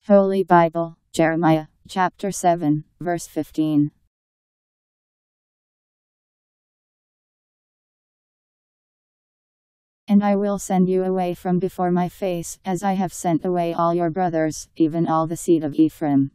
Holy Bible, Jeremiah, chapter 7, verse 15. And I will send you away from before my face, as I have sent away all your brothers, even all the seed of Ephraim.